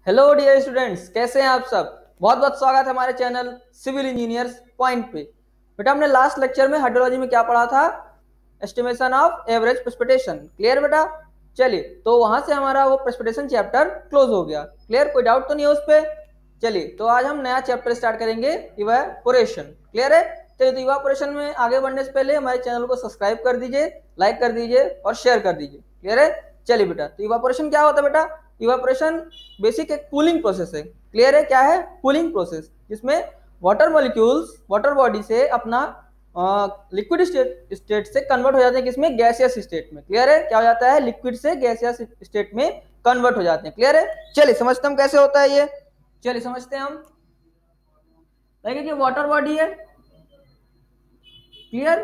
Hello dear students, कैसे हैं आप सब। बहुत बहुत स्वागत है हमारे चैनल सिविल इंजीनियर्स पॉइंट पे। बेटा हमने लास्ट लेक्चर में हाइड्रोलॉजी में क्या पढ़ा था, estimation of average precipitation. Clear बेटा। चलिए तो वहां से हमारा वो प्रेसिपिटेशन चैप्टर क्लोज हो गया। क्लियर, कोई डाउट तो नहीं है उस पर। चलिए तो आज हम नया चैप्टर स्टार्ट करेंगे, इवेपोरेशन। क्लियर है। चलिए तो इवेपोरेशन में आगे बढ़ने से पहले हमारे चैनल को सब्सक्राइब कर दीजिए, लाइक कर दीजिए और शेयर कर दीजिए। क्लियर है। चलिए बेटा, तो इवेपोरेशन क्या होता है बेटा। इवेपोरेशन बेसिक एक कूलिंग प्रोसेस है। क्लियर है, क्या है, कूलिंग प्रोसेस, जिसमें वाटर मॉलिक्यूल्स वाटर बॉडी से अपना लिक्विड स्टेट से कन्वर्ट हो जाते हैं किसमें, गैसियस स्टेट में। क्लियर है, क्या हो जाता है, लिक्विड से गैसियस स्टेट में कन्वर्ट हो जाते हैं। क्लियर है। चलिए समझते हम कैसे होता है ये। चलिए समझते हैं हम। देखिए कि वाटर बॉडी है। क्लियर,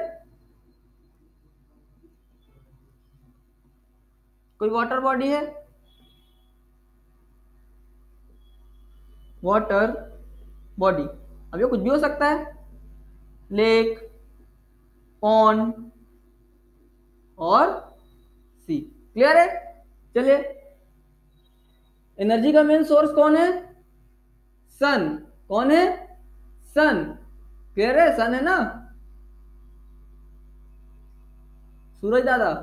कोई वाटर बॉडी है, वाटर बॉडी, अब ये कुछ भी हो सकता है, लेक, पॉन्ड और सी। क्लियर है। चलिए, एनर्जी का मेन सोर्स कौन है, सन। कौन है, सन। क्लियर है, सन है ना, सूरज दादा।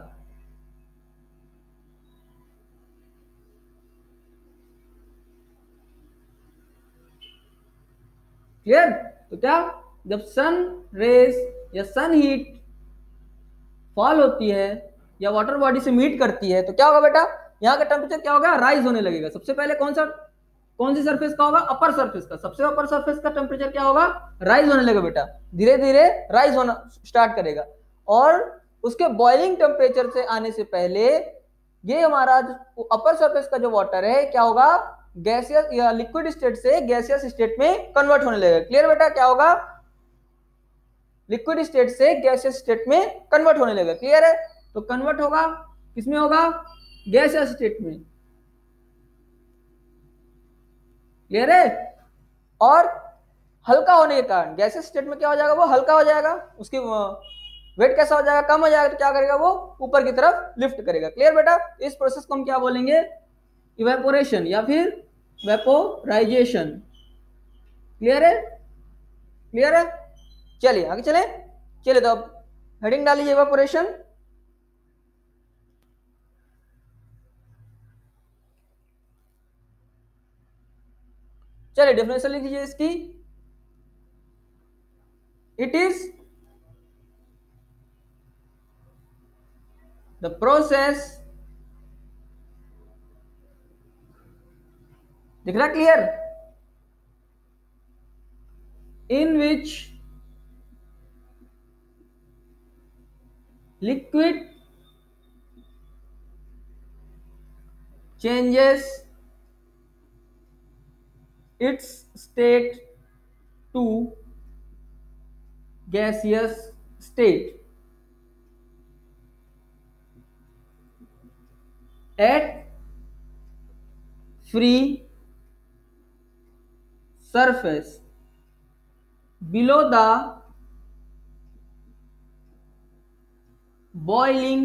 क्लियर। तो क्या, जब सन रेस या सन हीट फॉल होती है या वाटर बॉडी से मीट करती है तो क्या होगा बेटा, यहाँ का टेम्परेचर क्या होगा, राइज होने लगेगा। सबसे पहले कौन सी सरफेस का होगा, अपर सरफेस का। सबसे अपर सरफेस का टेम्परेचर क्या होगा, राइज होने लगेगा बेटा, धीरे धीरे राइज होना स्टार्ट करेगा। और उसके बॉइलिंग टेम्परेचर से आने से पहले ये हमारा अपर सरफेस का जो वाटर है क्या होगा, गैसियस या लिक्विड स्टेट से गैसियस स्टेट में कन्वर्ट होने लगेगा। क्लियर बेटा, क्या होगा, लिक्विड स्टेट से गैसियस स्टेट में कन्वर्ट होने लगेगा। क्लियर है। तो कन्वर्ट होगा किसमें, होगा गैसियस स्टेट में। क्लियर है। और हल्का होने के कारण गैसियस स्टेट में क्या हो जाएगा, वो हल्का हो जाएगा, उसकी वेट कैसा हो जाएगा, कम हो जाएगा। तो क्या करेगा, वो ऊपर की तरफ लिफ्ट करेगा। क्लियर बेटा। इस प्रोसेस को हम क्या बोलेंगे, इवेपोरेशन या फिर वेपोराइजेशन। क्लियर है, क्लियर है। चलिए आगे चले। चलिए तो अब हेडिंग डालिए इवेपोरेशन। चलिए डेफिनेशन लिख लीजिए इसकी। इट इज द प्रोसेस, दिख रहा clear, in which liquid changes its state to gaseous state at free surface below the boiling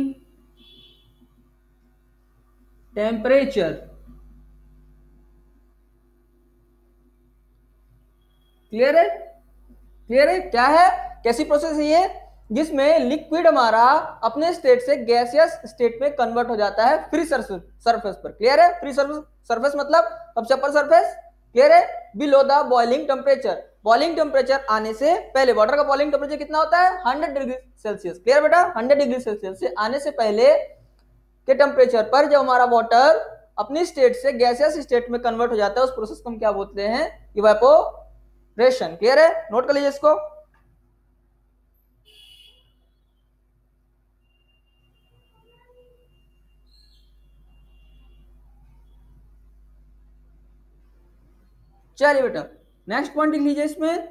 temperature। Clear है, क्लियर है। क्या है, कैसी प्रोसेस है ये, जिसमें लिक्विड हमारा अपने स्टेट से गैसियस स्टेट में कन्वर्ट हो जाता है फ्री सरफेस पर। क्लियर है। फ्री सरफेस मतलब सबसे अपर सरफेस। क्लियर है। Below the boiling temperature, boiling temperature आने से पहले, वाटर का बॉइलिंग टेम्परेचर कितना होता है, 100 डिग्री सेल्सियस। क्लियर बेटा, 100 डिग्री सेल्सियस से आने से पहले के टेम्परेचर पर जब हमारा वाटर अपनी स्टेट से गैसियस स्टेट में कन्वर्ट हो जाता है, उस प्रोसेस को हम क्या बोलते हैं, इवेपोरेशन। क्लियर है, नोट कर लीजिए इसको। चलिए बेटा नेक्स्ट पॉइंट लिख लीजिए इसमें।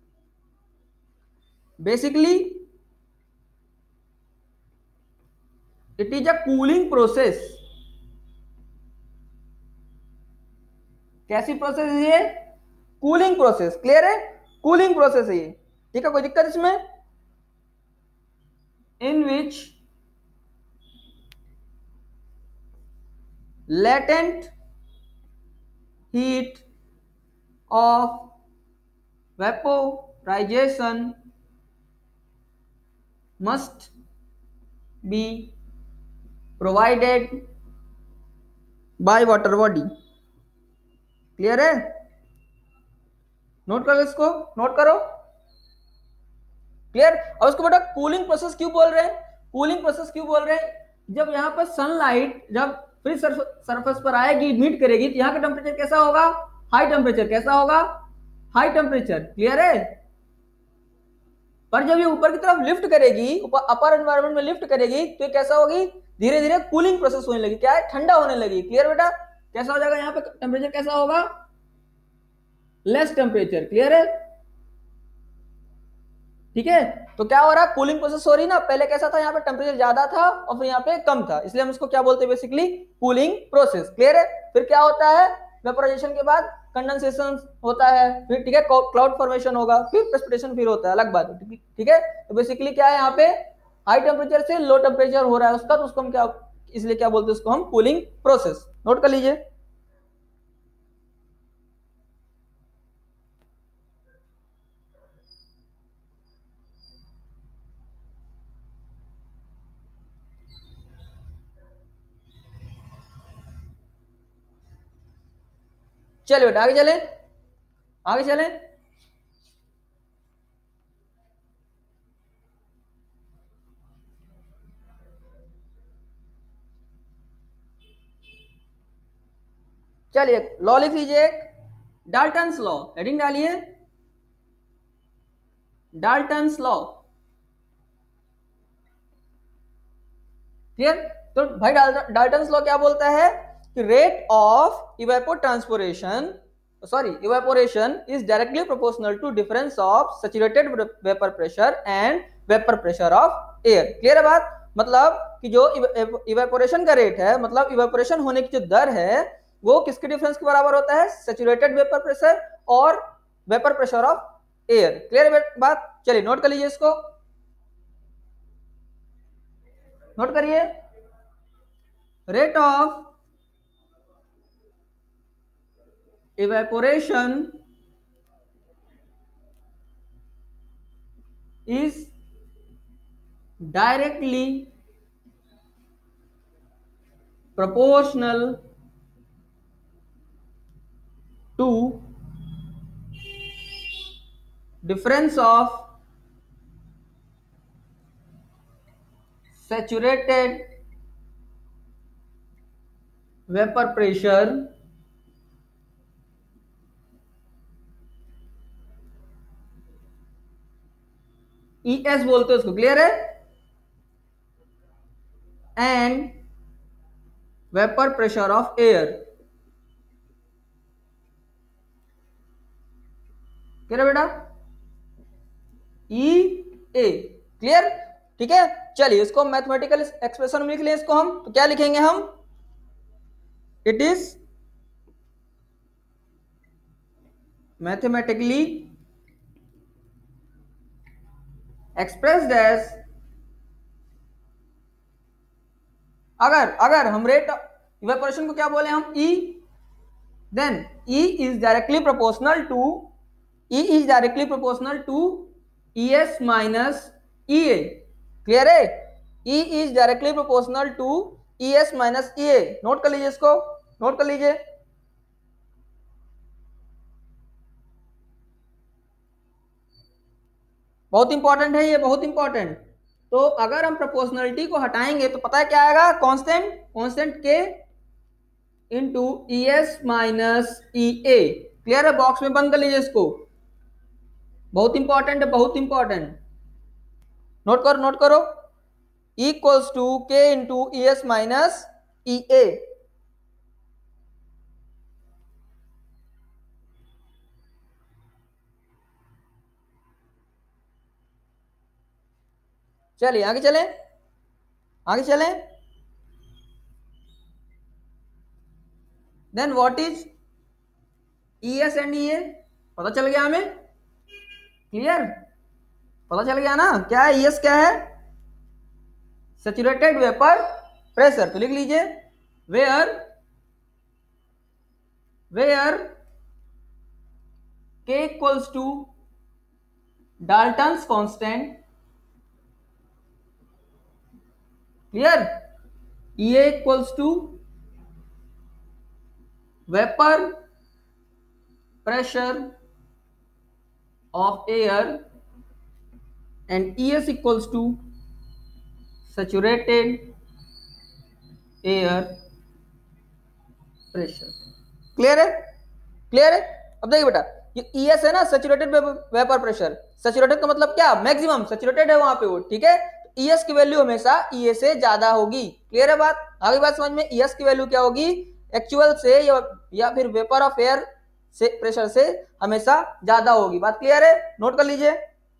Basically it is a cooling process. कैसी प्रोसेस है ये, कूलिंग प्रोसेस। क्लियर है, कूलिंग प्रोसेस है ये। ठीक है, कोई दिक्कत इसमें, in which latent heat of vaporization must be provided by water body। Clear है? नोट करो, इसको नोट करो। क्लियर? और उसको बेटा कूलिंग प्रोसेस क्यों बोल रहे हैं? कूलिंग प्रोसेस क्यों बोल रहे हैं? जब यहाँ पर सनलाइट जब फ्री सरफेस पर आएगी, मीट करेगी, तो यहाँ का टेम्परेचर कैसा होगा? High temperature. कैसा होगा? High temperature. क्लियर है? पर जब ये ऊपर की तरफ लिफ्ट करेगी, अपर एनवायरनमेंट में लिफ्ट करेगी, तो ये कैसा होगी? धीरे धीरे कूलिंग प्रोसेस होने लगी। क्या है? ठंडा होने लगी। क्लियर बेटा? कैसा हो जाएगा? यहाँ पे टेम्परेचर कैसा होगा? Less temperature. क्लियर है? ठीक है, तो क्या हो रहा है? कूलिंग प्रोसेस हो रही ना। पहले कैसा था? यहाँ पे टेम्परेचर ज्यादा था और फिर यहाँ पे कम था, इसलिए हम इसको क्या बोलते हैं? Basically cooling process. क्लियर है? फिर क्या होता है? वेपोराइजेशन के बाद कंडेंसेशन होता है, फिर ठीक है क्लाउड फॉर्मेशन होगा, फिर प्रेसिपिटेशन फिर होता है, अलग बात है। ठीक है, तो बेसिकली क्या है? यहाँ पे हाई टेम्परेचर से लो टेम्परेचर हो रहा है उसका, तो उसको हम क्या, इसलिए क्या बोलते हैं? उसको हम कूलिंग प्रोसेस। नोट कर लीजिए। चलिए बेटा आगे चले, आगे चले। चलिए लॉ लिख लीजिए, डाल्टन्स लॉ। हेडिंग डालिए, डाल्टन्स लॉ। क्लियर? तो भाई डाल्टन्स लॉ क्या बोलता है कि rate of evaporation is directly proportional to difference of saturated vapour pressure and vapour pressure of air. Clear है बात? मतलब कि जो इवेपोरेशन का रेट है, मतलब इवेपोरेशन होने की जो दर है, वो किसके डिफरेंस के बराबर होता है? सैचुरेटेड वेपर प्रेशर और vapour pressure of air. Clear है बात? चलिए नोट कर लीजिए, इसको नोट करिए। Rate of evaporation is directly proportional to difference of saturated vapor pressure ES बोलते हैं उसको। क्लियर है? And vapour pressure of air. Clear है बेटा? E A. क्लियर? ठीक है, चलिए इसको मैथमेटिकल एक्सप्रेशन में लिख लें इसको हम। तो क्या लिखेंगे हम? It is mathematically expressed as, अगर हम रेट इवेपोरेशन को क्या बोले हम? E, then E is directly proportional to ES minus EA। Clear है? E is directly proportional to ES minus EA। Note कर लीजिए इसको, नोट कर लीजिए। बहुत इंपॉर्टेंट है ये, बहुत इंपॉर्टेंट। तो अगर हम प्रोपोर्शनलिटी को हटाएंगे तो पता है क्या आएगा? Constant K into ES minus EA। Clear है? बॉक्स में बंद कर लीजिए इसको, बहुत इंपॉर्टेंट है, बहुत इंपॉर्टेंट। नोट करो, नोट करो। Equals to K into ES minus EA। चलिए आगे चलें, आगे चलें। Then what is ES and EA? पता चल गया हमें? क्लियर? पता चल गया ना? क्या है ES? क्या है? Saturated vapour pressure. तो लिख लीजिए, where where k equals to Dalton's constant, clear, EA equals to vapour pressure of air and ES equals to saturated air pressure। Clear है, क्लियर है। अब देखिए बेटा, ये ES है ना, सैचुरेटेड वेपर प्रेशर। सैचुरेटेड का मतलब क्या, मैक्सिमम सैचुरेटेड है वहां पे वो, ठीक है। ES की वैल्यू हमेशा EA से ज्यादा होगी। क्लियर है बात, आगे बात समझ में। ES की वैल्यू क्या होगी, एक्चुअल से या फिर वेपर ऑफ एयर से प्रेशर से हमेशा ज्यादा होगी। बात क्लियर है, नोट कर लीजिए।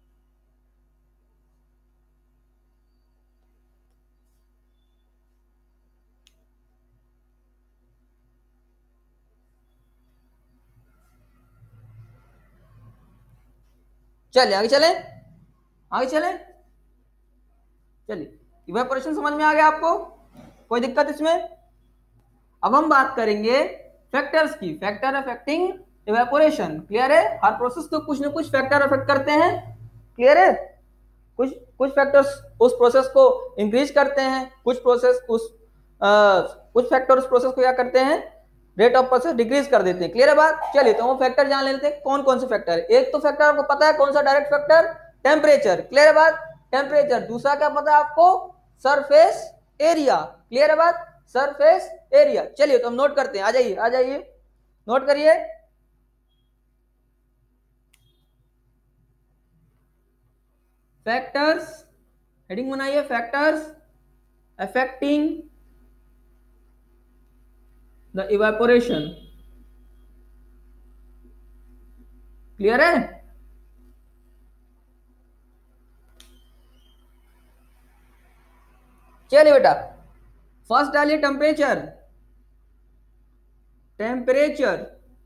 चलिए आगे चलें, आगे चलें। चलिए, इवेपोरेशन समझ में आ गया आपको, कोई दिक्कत इसमें। अब हम बात करेंगे फैक्टर्स की, फैक्टर अफेक्टिंग इवेपोरेशन। क्लियर है, हर प्रोसेस को कुछ ना कुछ फैक्टर अफेक्ट करते हैं। क्लियर है, कुछ फैक्टर्स उस प्रोसेस को इंक्रीज करते हैं, कुछ फैक्टर उस प्रोसेस को क्या करते हैं, रेट ऑफ प्रोसेस डिक्रीज कर देते हैं। क्लियर है बात। चलिए तो हम फैक्टर जान लेते हैं कौन कौन से फैक्टर है। एक तो फैक्टर आपको पता है कौन सा, डायरेक्ट फैक्टर, टेम्परेचर। क्लियर है बात, टेम्परेचर। दूसरा क्या पता है आपको, सरफेस एरिया। क्लियर है बात, सरफेस एरिया। चलिए तो हम नोट करते हैं, आ जाइए आ जाइए, नोट करिए। फैक्टर्स, हेडिंग बनाइए, factors affecting the evaporation. Clear है, चलिए बेटा फर्स्ट डालिए टेम्परेचर, टेम्परेचर।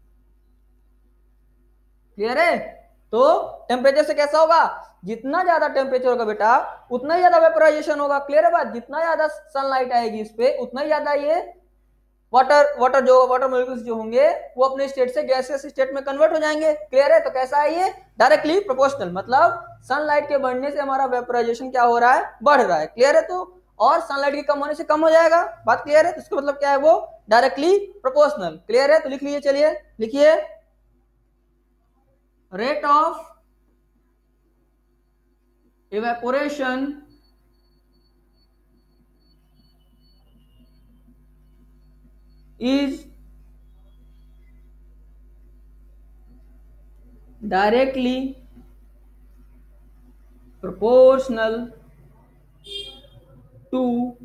क्लियर है, तो टेम्परेचर से कैसा होगा, जितना ज्यादा टेम्परेचर होगा बेटा उतना ही ज्यादा वेपोराइजेशन होगा। क्लियर है बात, जितना ज्यादा सनलाइट आएगी इस पे उतना ही ज्यादा ये वाटर मॉलिक्यूल्स जो होंगे वो अपने स्टेट से गैसियस स्टेट में कन्वर्ट हो जाएंगे। क्लियर है, तो कैसा है ये, डायरेक्टली प्रोपोर्शनल, मतलब सनलाइट के बढ़ने से हमारा वेपोराइजेशन क्या हो रहा है, बढ़ रहा है। क्लियर है, तो और सनलाइट के कम होने से कम हो जाएगा। बात क्लियर है, तो इसका मतलब क्या है, वो डायरेक्टली प्रोपोर्शनल। क्लियर है, तो लिख लीजिए, चलिए लिखिए, rate of evaporation is directly proportional to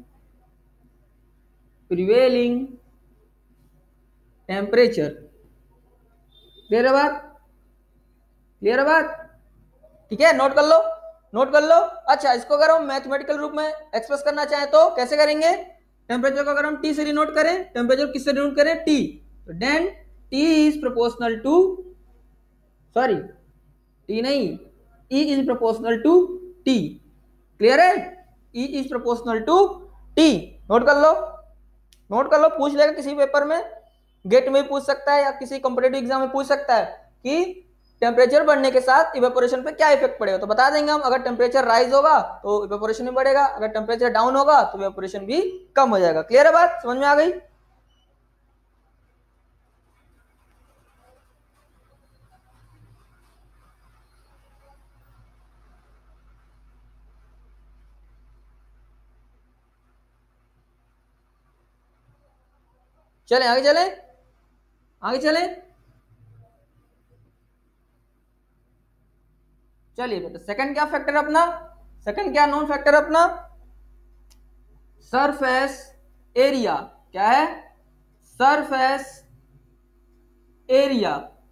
prevailing temperature। Clear है बात, क्लियर है बात, ठीक है, नोट कर लो, नोट कर लो। अच्छा, इसको अगर हम मैथमेटिकल रूप में एक्सप्रेस करना चाहें तो कैसे करेंगे, टेम्परेचर को अगर हम टी से डिनोट करें, टेम्परेचर किससे डिनोट करें, टी, तो then T is proportional to, sorry T नहीं, E is proportional to T. Clear है, E is proportional to T. Note कर लो, नोट कर लो, पूछ लेगा किसी पेपर में, गेट में पूछ सकता है या किसी कॉम्पिटेटिव एग्जाम में पूछ सकता है कि टेम्परेचर बढ़ने के साथ इवेपोरेशन पे क्या इफेक्ट पड़ेगा, तो बता देंगे हम। अगर टेम्परेचर राइज होगा तो इवेपोरेशन भी बढ़ेगा, अगर टेम्परेचर डाउन होगा तो इवेपोरेशन भी कम हो जाएगा। क्लियर है बात, समझ में आ गई। चलें आगे, चलें आगे, चलें। चलिए बेटा, सेकंड क्या फैक्टर अपना, सेकंड क्या नॉन फैक्टर अपना, सरफेस एरिया। क्या है, surface area,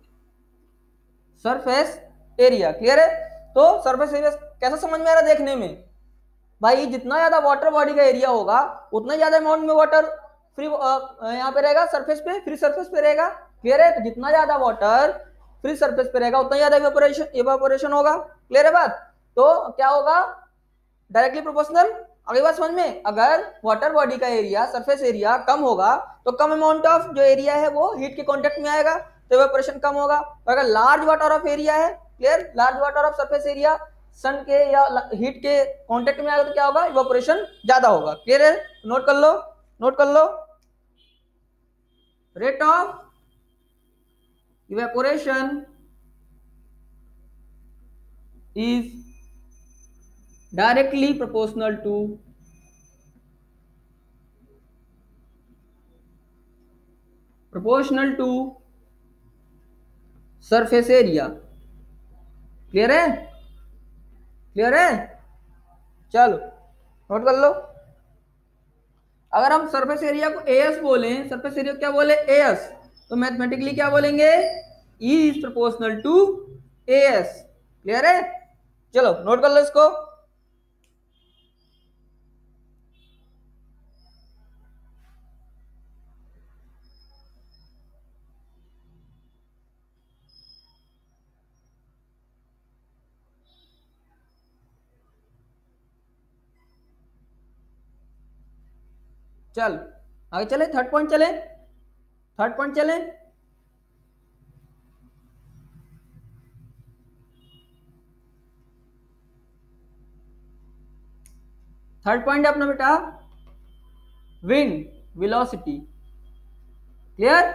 surface area. Clear है, तो सरफेस एरिया कैसा समझ में आ रहा है देखने में, भाई जितना ज्यादा वाटर बॉडी का एरिया होगा उतना ज्यादा अमाउंट में वाटर फ्री यहाँ पे रहेगा, सरफेस पे, फ्री सरफेस पे रहेगा। क्लियर है, तो जितना ज्यादा वाटर फ्री सरफेस पे रहेगा उतना ज्यादा इवेपोरेशन होगा। क्लियर है बात, तो क्या होगा, डायरेक्टली प्रोपोर्शनल अगली बात समझ में, अगर वाटर बॉडी का एरिया, सरफेस एरिया कम होगा तो कम अमाउंट ऑफ जो एरिया है वो हीट के कांटेक्ट में आएगा, तो इवेपोरेशन कम होगा। अगर लार्ज वाटर ऑफ एरिया है, clear, large water of surface area sun के या हीट के कांटेक्ट में आएगा तो क्या होगा, इवेपोरेशन ज्यादा होगा। क्लियर है, नोट कर लो, नोट कर लो। Rate of evaporation is directly proportional to surface area। Clear है, क्लियर है, चलो नोट कर लो। अगर हम सरफेस एरिया को एस बोले, सरफेस एरिया क्या बोले, एस, तो मैथमेटिकली क्या बोलेंगे, E is proportional to S. Clear है, चलो नोट कर लो इसको। चल आगे चले, थर्ड पॉइंट चले, थर्ड पॉइंट चले। थर्ड पॉइंट है अपना बेटा wind velocity. Clear,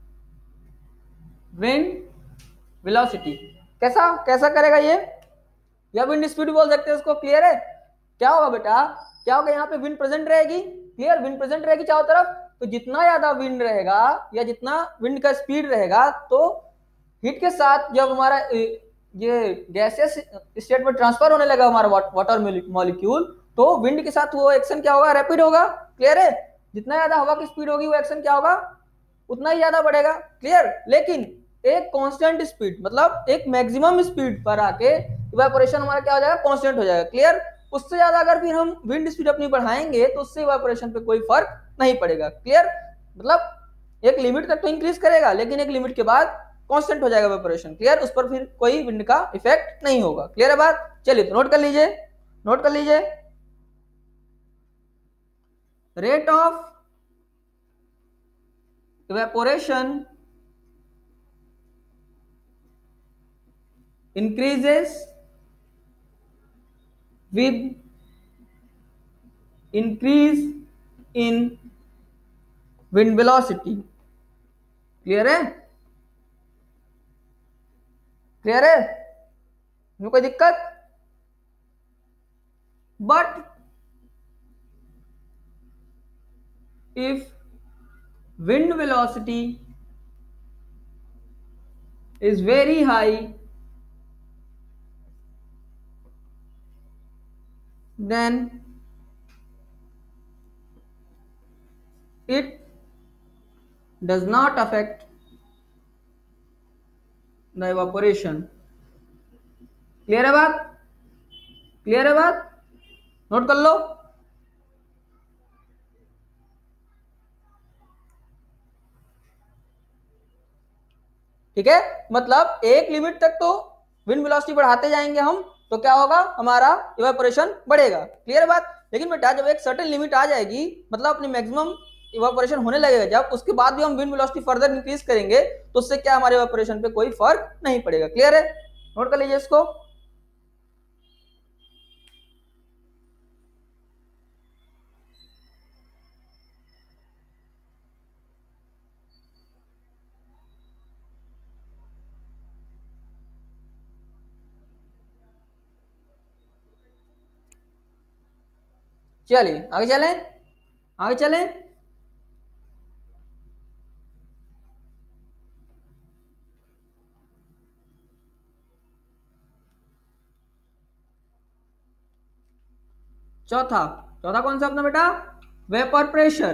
wind velocity कैसा कैसा करेगा ये, या विंड स्पीड बोल सकते हैं उसको। क्लियर है, क्या होगा बेटा, क्या होगा, यहाँ पे विंड प्रेजेंट रहेगी। क्लियर, विंड प्रेजेंट रहेगी चारों तरफ, तो जितना ज्यादा विंड रहेगा या जितना विंड का स्पीड रहेगा तो हीट के साथ जब हमारा ये गैसेस स्टेट में ट्रांसफर होने लगा हमारा वाटर मॉलिक्यूल, तो विंड के साथ वो एक्शन क्या होगा, रैपिड होगा। क्लियर है, जितना ज्यादा हवा की स्पीड होगी वो एक्शन क्या होगा, उतना ही ज्यादा बढ़ेगा। क्लियर, लेकिन एक कांस्टेंट स्पीड, मतलब एक मैक्सिमम स्पीड पर आके इवेपोरेशन हमारा क्या हो जाएगा, कांस्टेंट हो जाएगा। क्लियर, उससे ज्यादा अगर फिर हम विंड स्पीड अपनी बढ़ाएंगे तो उससे इवेपोरेशन पे कोई फर्क नहीं पड़ेगा। क्लियर, मतलब एक लिमिट तक तो इंक्रीज करेगा लेकिन एक लिमिट के बाद कांस्टेंट हो जाएगा इवेपोरेशन। क्लियर, उस पर फिर कोई विंड का इफेक्ट नहीं होगा। क्लियर है बात, चलिए तो नोट कर लीजिए, नोट कर लीजिए। Rate of evaporation increases with increase in wind velocity। Clear है, क्लियर है, कोई दिक्कत, but if wind velocity is very high, then it does not affect the evaporation। Clear है बात, क्लियर है बात, नोट कर लो। ठीक है, मतलब एक लिमिट तक तो विंड वेलोसिटी बढ़ाते जाएंगे हम तो क्या होगा, हमारा इवेपोरेशन बढ़ेगा। क्लियर बात, लेकिन बेटा जब एक सर्टेन लिमिट आ जाएगी, मतलब अपनी मैक्सिमम इवेपोरेशन होने लगेगा जब, उसके बाद भी हम विंड वेलोसिटी फर्दर इंक्रीज करेंगे तो उससे क्या हमारे इवेपोरेशन पे कोई फर्क नहीं पड़ेगा। क्लियर है, नोट कर लीजिए इसको। चलिए आगे चलें, आगे चलें। चौथा, चौथा कौन सा अपना बेटा, वेपर प्रेशर।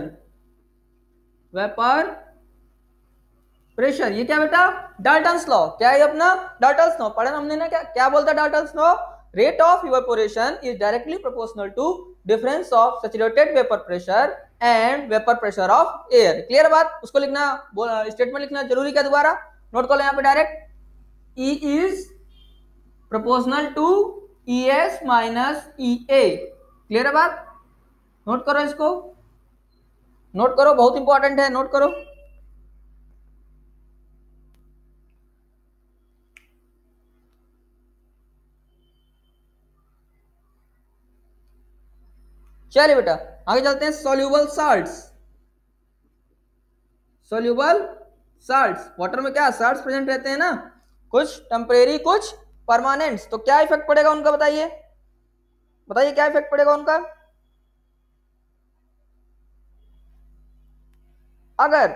वेपर प्रेशर, ये क्या बेटा, डाल्टन्स लॉ। क्या है अपना, डाल्टन्स लॉ पढ़ा हमने ना, क्या क्या बोलता है Dalton's law, rate of evaporation is directly proportional to difference of saturated vapour pressure and vapour pressure of air. Clear बात, उसको लिखना, स्टेटमेंट लिखना जरूरी क्या, दोबारा नोट कर लो यहाँ पे direct, E is proportional to ES minus EA। Clear है बात, नोट करो इसको, नोट करो, बहुत इंपॉर्टेंट है, नोट करो। चलिए बेटा आगे चलते हैं। Soluble salts, soluble salts, water में क्या साल्ट्स प्रेजेंट रहते हैं ना, कुछ टेम्परेरी कुछ परमानेंट्स। तो क्या इफेक्ट पड़ेगा उनका, बताइए बताइए क्या इफेक्ट पड़ेगा उनका। अगर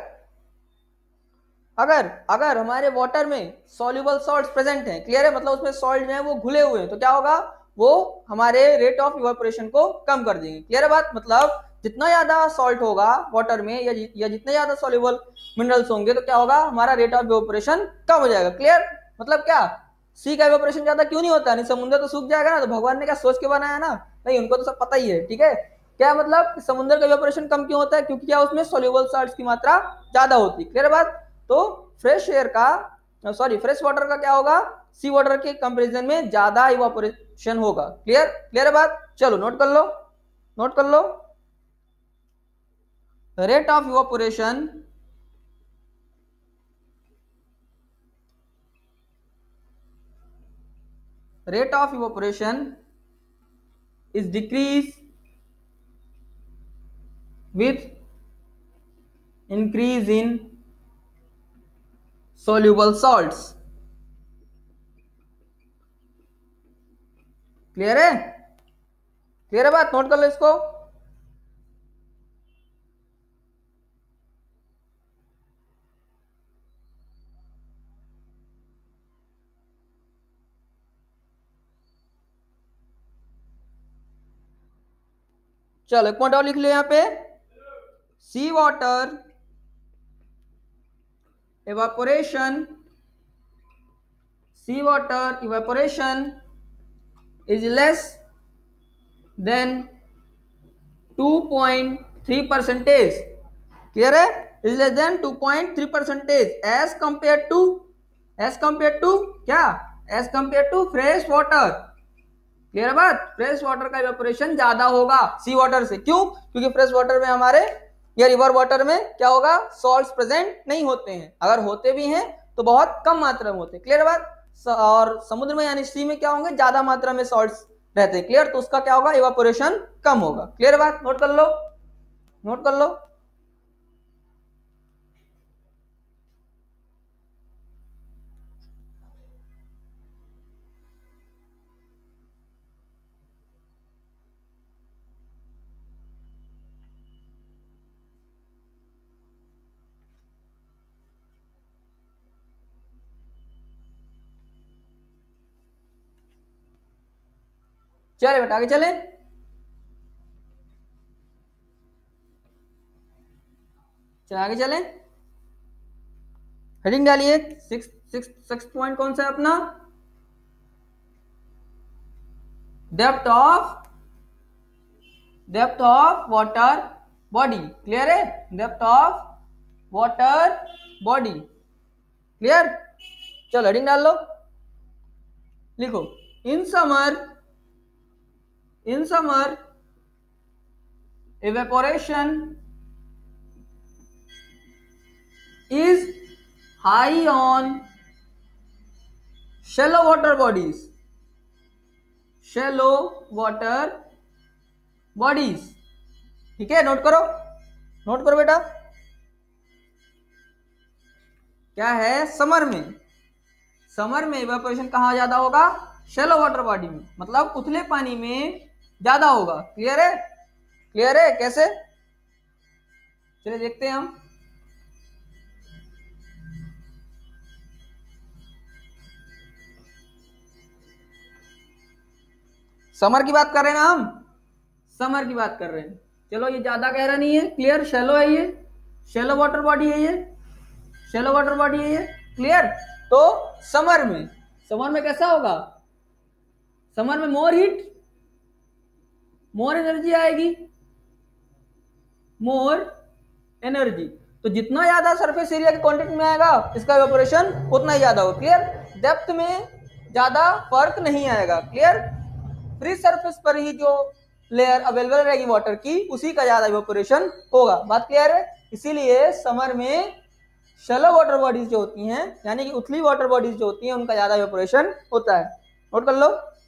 अगर अगर हमारे वाटर में सॉल्युबल सॉल्ट्स प्रेजेंट हैं, क्लियर है, मतलब उसमें सॉल्ट जो है वो घुले हुए हैं, तो क्या होगा, वो हमारे रेट ऑफ इवेपोरेशन को कम कर देंगे। क्लियर है बात, मतलब जितना ज्यादा सॉल्ट होगा वाटर में या जितने ज्यादा सॉल्युबल मिनरल्स होंगे तो क्या होगा, हमारा रेट ऑफ इवेपोरेशन कम हो जाएगा। क्लियर, मतलब क्या, सी का इवेपोरेशन ज्यादा क्यों नहीं होता, नहीं समुद्र तो सूख जाएगा ना, तो भगवान ने क्या सोच के बनाया ना, नहीं उनको तो सब पता ही है। ठीक है, क्या मतलब समुद्र का इवेपोरेशन कम क्यों होता है, क्योंकि क्या उसमें सॉल्युबल सॉल्ट्स की मात्रा ज्यादा होती है। क्लियर बात, तो फ्रेश एयर का फ्रेश वाटर का क्या होगा, सी वाटर के कंपैरिजन में ज्यादा इवापोरेशन होगा। क्लियर, क्लियर है बात, चलो नोट कर लो, नोट कर लो। Rate of evaporation is decrease with increase in soluble salts। Clear है, क्लियर है बात, नोट कर लो इसको। चलो एक पॉइंट और लिख लो यहाँ पे, sea water evaporation is less than 2.3%। Clear है, is less than 2.3% as compared to क्या, as compared to fresh water। Clear है बात, फ्रेश वाटर का इवेपोरेशन ज्यादा होगा सी वाटर से। क्यों, क्योंकि फ्रेश वाटर में हमारे या रिवर वाटर में क्या होगा, सॉल्ट्स प्रेजेंट नहीं होते हैं, अगर होते भी हैं तो बहुत कम मात्रा में होते हैं। क्लियर बात, और समुद्र में यानी सी में क्या होंगे, ज्यादा मात्रा में सॉल्ट्स रहते हैं। क्लियर, तो उसका क्या होगा, इवेपोरेशन कम होगा। क्लियर बात, नोट कर लो, नोट कर लो। चले बेटा आगे चले, आगे चले, हेडिंग डालिए। सिक्स पॉइंट कौन सा है अपना, depth of water body. Clear है, depth of water body. Clear, चलो हेडिंग डाल लो, लिखो, in summer evaporation is high on shallow water bodies। ठीक है, नोट करो, नोट करो बेटा, क्या है, समर में इवेपोरेशन कहाँ ज्यादा होगा, शैलो वाटर बॉडी में, मतलब उथले पानी में ज्यादा होगा। क्लियर है, क्लियर है, कैसे, चलिए देखते हैं हम। समर की बात कर रहे हैं ना हम, समर की बात कर रहे हैं। चलो ये ज्यादा गहरा नहीं है, क्लियर, शैलो है, ये शैलो वाटर बॉडी है, ये शैलो वाटर बॉडी है ये। क्लियर, तो समर में कैसा होगा, समर में मोर हीट, मोर एनर्जी आएगी, मोर एनर्जी, तो जितना ज्यादा सरफेस एरिया के क्वांटिटी में आएगा इसका इवेपोरेशन उतना ही ज्यादा होगा। क्लियर, डेप्थ में ज्यादा फर्क नहीं आएगा। क्लियर, फ्री सरफेस पर ही जो लेयर अवेलेबल रहेगी वाटर की, उसी का ज्यादा इवेपोरेशन होगा। बात क्लियर है? इसीलिए समर में शैलो वाटर बॉडीज जो होती हैं, यानी कि उथली वाटर बॉडीज जो होती हैं, उनका ज्यादा इवेपोरेशन होता है। नोट कर लो।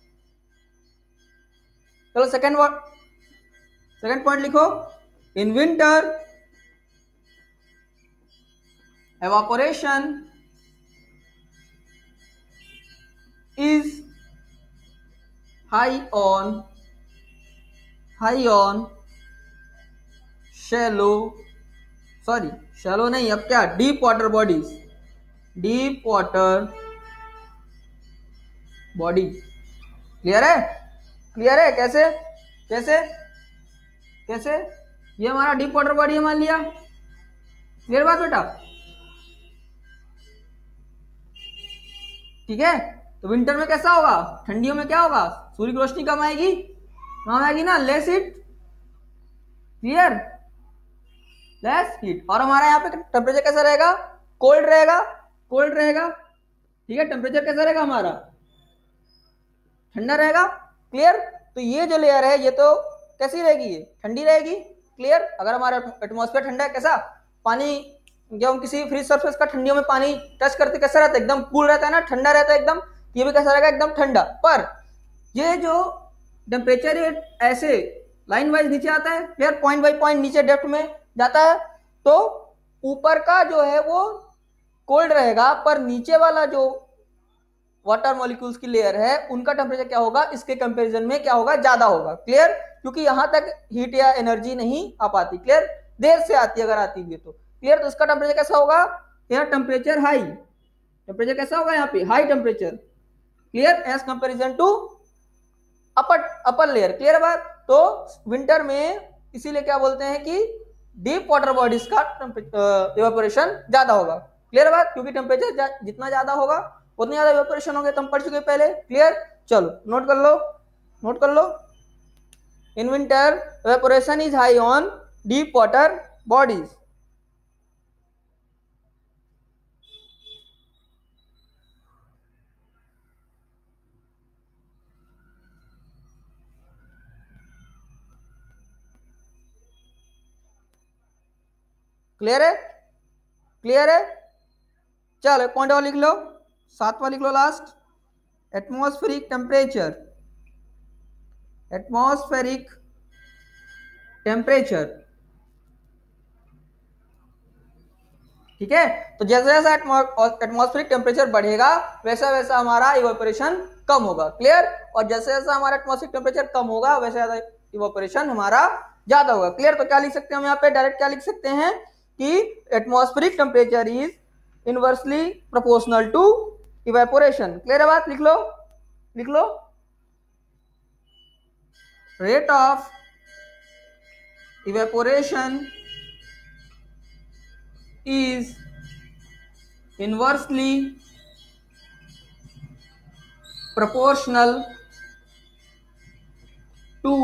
चलो सेकंड पॉइंट लिखो। In winter evaporation is high on shallow नहीं, अब क्या, deep water bodies, deep water body. Clear है? क्लियर है? कैसे कैसे कैसे? ये हमारा डीप वाटर बॉडी है मान लिया। क्लियर बात बेटा? ठीक है। तो विंटर में कैसा होगा, ठंडियों में क्या होगा, सूर्य की रोशनी कम आएगी ना, less heat. Clear? Less heat. और हमारा यहाँ पे टेम्परेचर कैसा रहेगा, कोल्ड रहेगा। ठीक है, टेम्परेचर कैसा रहेगा हमारा, ठंडा रहेगा। क्लियर? तो ये जो लेयर है ये तो कैसी रहेगी, ये ठंडी रहेगी। क्लियर? अगर हमारा एटमॉस्फेयर ठंडा है, कैसा पानी, जब हम किसी फ्री सरफेस का ठंडियों में पानी टच करते कैसा रहता है, एकदम कूल रहता है ना, ठंडा रहता है एकदम। ये भी कैसा रहेगा, एकदम ठंडा। पर ये जो टेम्परेचर ऐसे लाइन वाइज नीचे आता है, क्लियर, पॉइंट बाई पॉइंट नीचे डेप्थ में जाता है, तो ऊपर का जो है वो कोल्ड रहेगा, पर नीचे वाला जो वाटर मॉलिक्यूल्स की लेयर है उनका टेम्परेचर क्या होगा, इसके कंपैरिजन में क्या होगा, ज्यादा होगा। क्लियर? क्योंकि यहां तक हीट या एनर्जी नहीं आ पाती। क्लियर? देर से आती है, अगर आती भी है तो। क्लियर? तो इसका टेम्परेचर कैसा होगा, यहाँ टेम्परेचर हाई, टेम्परेचर कैसा होगा यहाँ पे, high temperature. Clear? As comparison to upper layer. Clear बात? तो विंटर में इसीलिए क्या बोलते हैं कि डीप वाटर बॉडीज का इवेपोरेशन ज्यादा होगा। क्लियर बात? क्योंकि टेम्परेचर जितना ज्यादा होगा उतनी ज्यादा इवेपोरेशन होंगे, तो हम पढ़ चुके पहले। क्लियर? चलो नोट कर लो। In winter evaporation is high on deep water bodies. Clear है? चलो एक पॉइंट और लिख लो, 7वां लिख लो लास्ट। Atmospheric temperature. ठीक है? तो जैसा जैसा एटमॉस्फेरिक टेम्परेचर बढ़ेगा वैसा वैसा हमारा इवेपोरेशन कम होगा। क्लियर? और जैसे जैसा हमारा एटमॉस्फेरिक टेम्परेचर कम होगा वैसे ज्यादा इवेपोरेशन हमारा ज्यादा होगा। क्लियर? तो क्या लिख सकते हैं हम यहाँ पे, डायरेक्ट क्या लिख सकते हैं कि atmospheric temperature is inversely proportional to evaporation. Clear है बात? लिख लो। Rate of evaporation is inversely proportional to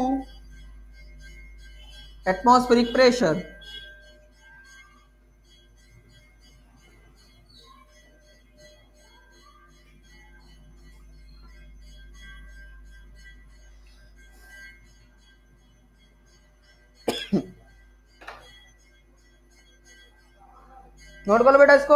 atmospheric pressure। Note कर लो बेटा इसको।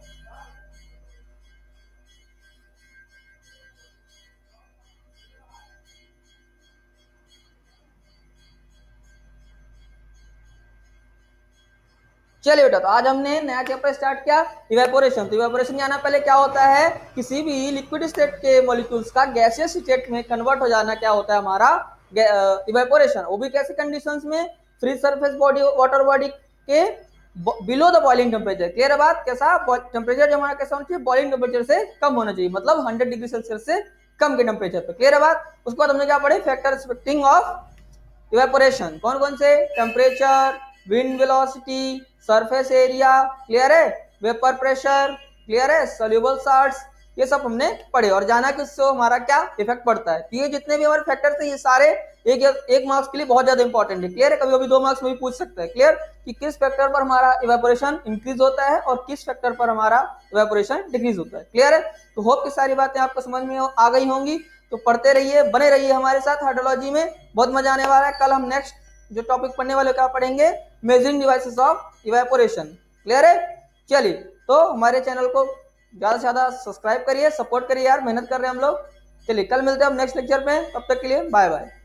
चलिए बेटा, तो आज हमने नया चैप्टर स्टार्ट किया, इवेपोरेशन। तो इवेपोरेशन जाना पहले क्या होता है, किसी भी लिक्विड स्टेट के मॉलिक्यूल्स का गैसियस स्टेट में कन्वर्ट हो जाना क्या होता है हमारा इवेपोरेशन। वो भी कैसे कंडीशंस में, free surface body water body के below the boiling temperature. Clear है बात? कैसा टेम्परेचर जो हमारा कैसा होना चाहिए, बॉइलिंग टेम्परेचर से कम होना चाहिए, मतलब 100 डिग्री सेल्सियस से कम के टेम्परेचर पे। क्लियर है बात? उसके बाद हमने क्या पढ़े, फैक्टर रिस्पेक्टिंग ऑफ इवेपोरेशन। कौन कौन से, temperature, wind velocity, surface area, clear है, वेपर प्रेशर, क्लियर है, सोल्यूबल साल्ट्स, ये सब हमने पढ़े और जाना कि उससे हमारा क्या इफेक्ट पड़ता है। तो ये जितने भी हमारे फैक्टर्स हैं ये सारे एक मार्क्स के लिए बहुत ज्यादा इंपॉर्टेंट है। क्लियर है? कभी कभी 2 मार्क्स में भी पूछ सकता है। क्लियर? कि किस फैक्टर पर हमारा इवेपोरेशन इंक्रीज होता है और किस फैक्टर पर हमारा इवेपोरेशन डिक्रीज होता है। क्लियर है? तो होप कि सारी बातें आपको समझ में आ गई होंगी। तो पढ़ते रहिए, बने रहिए हमारे साथ हाइड्रोलॉजी में, बहुत मजा आने वाला है। कल हम नेक्स्ट जो टॉपिक पढ़ने वाले क्या पढ़ेंगे, measuring devices of evaporation. Clear है? चलिए, तो हमारे चैनल को ज्यादा से ज्यादा सब्सक्राइब करिए, सपोर्ट करिए यार, मेहनत कर रहे हैं हम लोग। चलिए कल मिलते हैं हम नेक्स्ट लेक्चर में, तब तक के लिए बाय बाय।